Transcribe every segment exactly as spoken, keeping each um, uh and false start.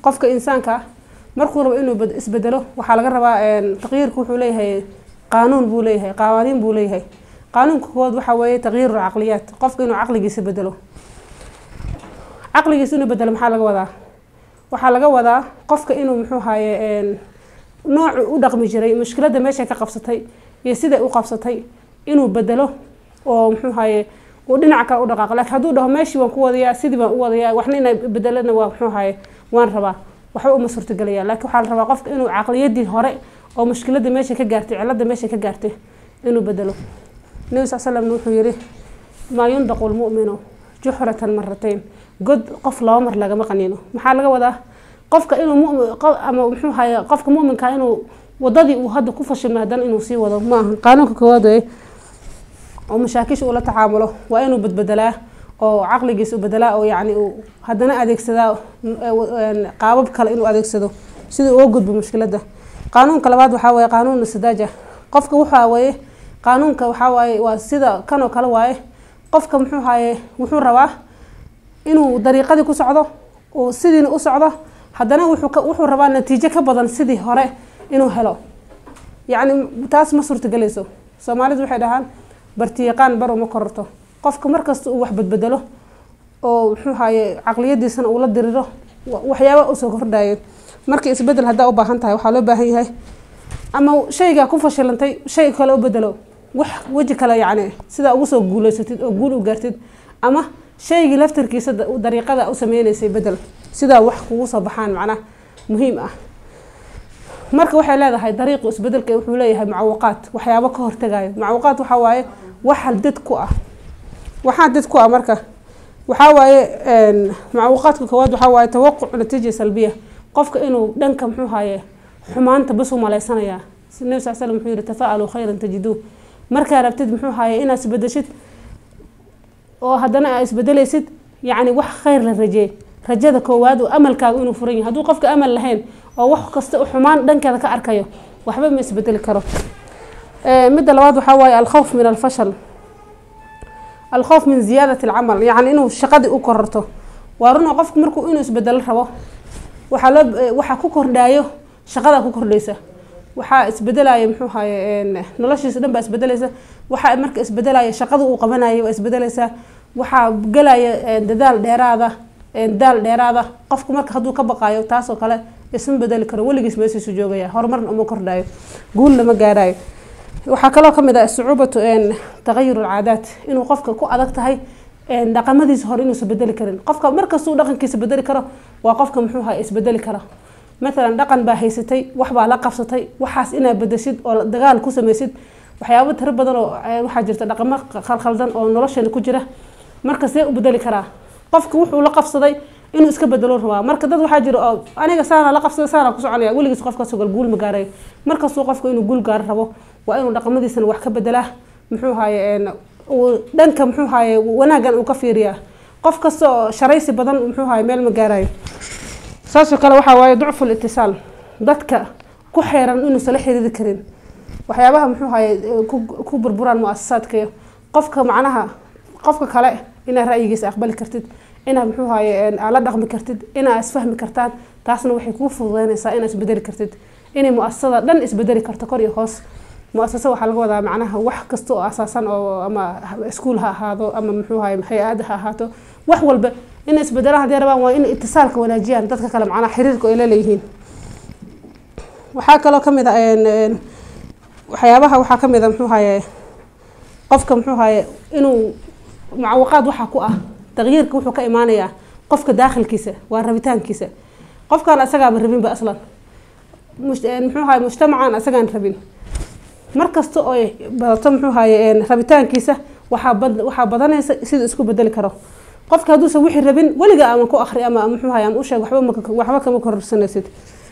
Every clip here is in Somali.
qofka insaanka markuu rabo inuu isbedelo waxa laga rabaa een taqyiirku wuxuu leeyahay qaanuun buu leeyahay qawaaniin buu leeyahay qaanuunka kood waxa weeye taqyiirul aqliyaat qofka inuu aqligiisa bedelo aqligiisa inuu bedelo maxaa laga wadaa waxa laga wadaa qofka inuu muxuu haaye een nooc u dhaqmi jiray mushkilada meesha ka qabsatay iyo sida uu qabsatay inuu bedelo oo muxuu haaye oo dhinac kale u dhaqaaqo laakiin haduu dhaho meeshii waan ku wadayaa sidii baan u wadayaa waxna inay bedelana waa muxuu haaye waan rabaa waxa uma suurtagelaya laakiin waxa la rabaa qofka inuu aqliyadii hore oo mushkilada meesha ka gaartay cilada meesha ka gaartay inuu bedelo nabi sallallahu alayhi wasallam wuxuu yiri ma yundaqu almu'minu juhratan marratayn god qof laba mar laga maqaniino maxaa laga wadaa qofka inuu mu'min ama muxuu haaye qofka mu'minka inuu wadadii uu hadda ku fashilmay hadan inuu sii wado ma aha qaanuunka koowaad ee oo mashaakisha uu la tacaamulo waa inuu badbadalaa oo aqligiisa u bedela oo yaani uu hadana adeegsada qaabab kale inuu adeegsado sida uu gudbo mushkilada qaanuunka labaad waxa weeye qaanuun sadaaja qofka waxa weeye qaanuunka waxa weeye waa sida kan oo kale waaye qofka muxuu haaye wuxuu rabaa inuu dariiqadii ku socdo oo sidii u socdo hadana wuxuu wuxuu rabaa natiijo ka badan sidii hore inuu helo yaani taas ma suurtagelayso Soomaalidu waxay dhahaan barti yaqaan baro ma korto qofka markasta uu wax badbadalo oo wuxuu haaye aqliyadiisana uu la diriro waxyaabo uu soo kordhayo markii isbedel hadaa u baahan tahay waxa loo baahan yahay ama shayga ku fashilantay shay kale u bedelo wax waji kale yaani sida ugu soo guuleysatid oo guul u gaartid ama shayga laftarkiisa dariiqada u sameeynaysa bedel sida wax kugu soo baxaan macna muhiim ah marka waxay leedahay dariiq isbedelka wuxuu leeyahay macawaqaad waxyaabo ka hortagayo macawaqaad waxa waaye wax dad ku ah waxa dad ku ah marka waxa waaye een macawaqaadka koowaad waxa waaye tawaqquc natiijo salbiya qofka inuu dhanka muxuu haaye xumaanta bas u maleysanaya nabi sallallahu alayhi wasallam wuxuu yiri tafaalu khayran tajidu marka rabtid muxuu haaye inaad isbedeshid oo hadana aad isbedelaysid yaani wax khayr la rajay rajada koowaad oo amalkaagu inuu furan yahay haduu qofka amal lahayn oo wax kasta oo xumaan dhankeeda ka arkayo waxba ma isbedeli karo ee mid labaad waxa waaye al-khawf min al-fashal al-khawf min ziyadati al-amal yaani inuu shaqadii u kororto waaruna qofku markuu inuu isbedel rabo waxa la waxa ku kordhayo shaqada ku kordhaysa waxa isbedelaya muxuu haaye noloshiisa dhan ba isbedelaysa waxa marka isbedelaya shaqada uu qabanayo isbedelaysa waxa galaya dadaal dheeraada daal dheeraada qofku marka haduu ka baqayo taas oo kale isma bedeli karo waligiis meeshiisu joogaya horumarna uma kordhayo guul lama gaarayo waxa kale kamid ah su'uubatu in taghayyur al-'aadaat inuu qofka ku adag tahay in dhaqamadiisa hor inuu isbedeli karin qofka marka uu dhaqankiisa bedeli karo waa qofka muxuu haa isbedeli kara مثلا dhaqan baa haysatay wax baa la qabsatay waxaas ina bedeshid oo dagaal ku sameeysid waxyaabo tar badan oo waxa jirta dhaqamo khalkhaldan oo nolosheena ku jira marka see u bedeli kara qofku wuxuu la qabsaday inuu iska bedelo rabaa marka dad waxa jira oo aniga saana la qabsaday saana ku soconaya waligiis qofka soo guul ma gaaray marka soo qofku inuu guul gaar rabo waa inuu dhaqamadiisana wax ka bedelaa muxuu haaye oo dhanka muxuu haaye wanaagan uu ka fiiriyaa qof kasto sharaysi badan muxuu haaye meel ma gaarayo saasoo kale waxa waaye ducful ittisaal dadka ku xeeran inuu sala xiriiri karin waxyaabaha muxuu haaye ku burburaan muassasaadka qofka macnaha qofka kale ina ra'yigiisa aqbali kartid ina muxuu haaye la dhaqmi kartid ina isfahmi kartaan taasna waxay ku fududeynaysaa ina isbedeli kartid inay muassasada dhan isbedeli karto kor iyo hoos muassasada waxa laga wadaa macnaha wax kasto oo asaasan oo ama iskuul ha ahaado ama muxuu haaye hay'ad ha ahaato wax walba in isbedelaha hadii rabaan waa in ittisaalka wanaajiyaan dadka kale macnaha xiriirka ay leeyihiin waxa kale oo kamid ah in waxyaabaha waxa kamid ah muxuu haaye qofka muxuu haaye inuu معوقات waxa ku ah tagyiirka wuxuu ka iimaanaya qofka daaqilkiisa waa rabitaankiisa qofkan asaga ma rabin ba aslan muxuu haaye mujtamacaan asagaan rabin markasto oo badato muxuu haaye rabitaankiisa waxa waxa badanaysa sida isku bedeli karo qofka haduu soo wixii rabin waliga ama ku akhri ama muxuu haaye ama u sheeg waxba waxba kama kororsanaysid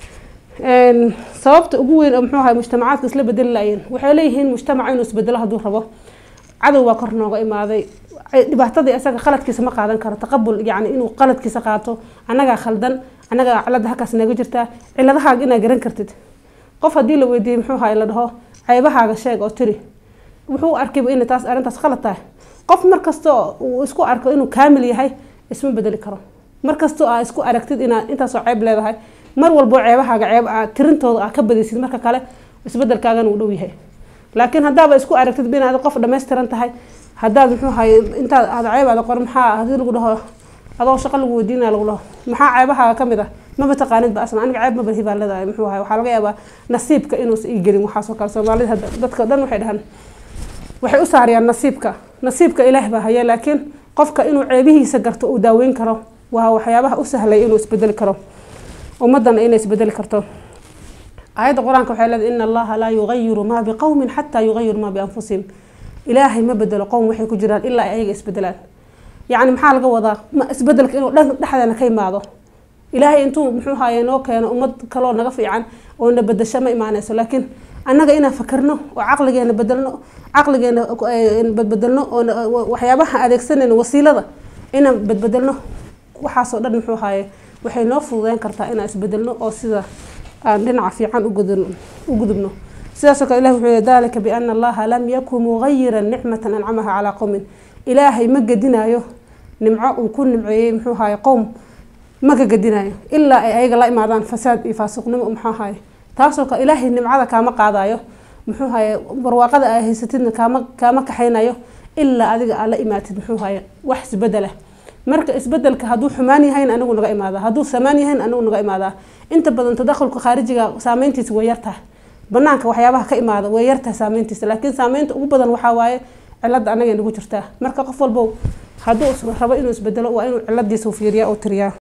een sababta ugu weyn oo muxuu haaye mujtamacaadka isla bedeli laayeen waxay leeyihiin mujtamac inuu isbedelo haduu rabo cadow waa kor nooga imaaday dhibaatadii asaga qaladkiisa ma qaadan karo taqabbul yaani inuu qaladkiisa qaato anaga khaldan anaga cilad halkaas naga jirta ciladahaaga ina garan kartid qof hadii la weydiiyo muxuu haaye la dhaho ceebahaaga sheeg oo tiri wuxuu arkay in taas arintaas qalad tahay qof markasto uu isku arko inuu kaamil yahay isma bedeli karo markastoo aa isku aragtid inaad intaasoo ceeb leedahay mar walbo ceebahaaga ceeb aa tirintooda aa ka badaysid marka kale isbedelkaagana uu dhow yahay laakiin haddaaba isku aragtid inaad qof dhammaystiran tahay haddaad muxuu ahaye intaad aad ceeb aad qor maxaa haddii lagu dhaho adoo shaqo lagu weydiinaya lagu dhaho maxaa ceebahaaga ka mid ah maba taqaanid ba aslan aniga ceeb maba hibaa leedahay muxuu ahaye waxaa laga yaabaa nasiibka inuusa ii gelin waxaasoo kale soomaalida dadka dhan waxay dhahaan waxay u saariyaan nasiibka nasiibka ilaah baa haya laakiin qofka inuu ceebihiisa garto uu daaweyn karo waa waxyaabaha u sahlay inuu isbedeli karo ummadana inay isbedeli karto aayadda quraanka waxay leedahay inna allaha laa yugayiru maa biqawmin xataa yugayiru maa bianfusihim ilaahay ma bedelo qowm waxay ku jiraan ilaa ay ayaga isbedelaan yacni maxaa laga wadaa ma isbedelka inuu dhan dhexdeena ka imaado ilaahay intuu muxuu ahaye noo keeno ummad kaloo naga fiican oo na bedasho ma imaanayso laakiin annaga inaan fakarno oo caqligeena bedelno caqligeena badbedelno oo waxyaabaha adeegsanayno wasiilada inaan badbedelno waxaasoo dhan muxuu ahaye waxay noo fududeyn kartaa inaan isbedelno oo sida aan dhinaca fiican u gudubno sidaasoo kale ilahi wuxuu yihi dalika biana allaha lam yakun mugayiran nicmatan ancamaha calaa qowmin ilaahay ma gedinaayo nimco uu ku nimceeyey muxuu ahaye qowm ma ka gedinaayo ilaa ay ayaga la imaadaan fasaad iyo faasiqnimo muxuu ahaye taasoo kale ilaahay nimcada kaama qaadayo muxuu ahaye barwaaqada ay haysatidna kaama kaama kaxaynayo ilaa adiga aad la imaatid muxuu ahaye wax isbedela marka isbedelka hadduu xumaan yahayn anigu naga imaadaa hadduu samaan yahayn anigu naga imaadaa inta badan tadakhulka khaarijiga saameyntiisa way yartahay banaanka waxyaabaha ka imaada way yartahay saameyntiisa laakiin saameynta ugu badan waxaa waaye cilada anaga nagu jirtaa marka qof walbo hadduu rabo inuu isbedelo waa inuu ciladiisa fiiriyaa oo tiriyaa